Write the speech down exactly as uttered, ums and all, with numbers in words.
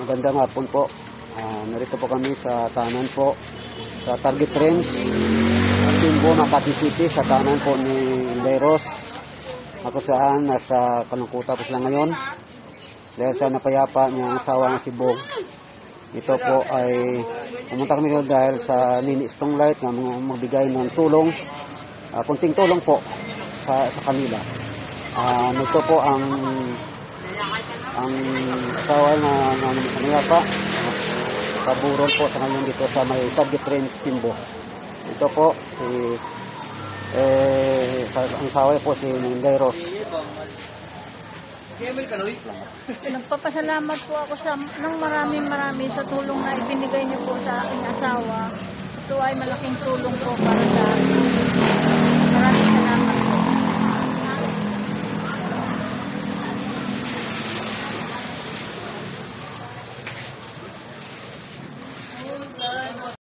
Magandang hapon po. Uh, narito po kami sa tanan po sa Target Range Timbo, Makati City, sa tanan po ni Leros. Ako saan nasa kalungkutan po sila ngayon dahil sa napayapa niyang asawa ng si Bong. Ito po ay pumunta kami dahil, dahil sa Nini Stonelight na magbigay ng tulong, uh, kunting tulong po sa, sa kanila. Uh, ito po ang ang asawa na nangyapa kaburon po sa ngayon dito sa may Target Range Timbo. Ito po si eh ang asawa po si Leros. Nagpapasalamat po ako sa ng maraming marami sa tulong na ibinigay niyo po sa aking asawa. Ito ay malaking tulong po para sa akin.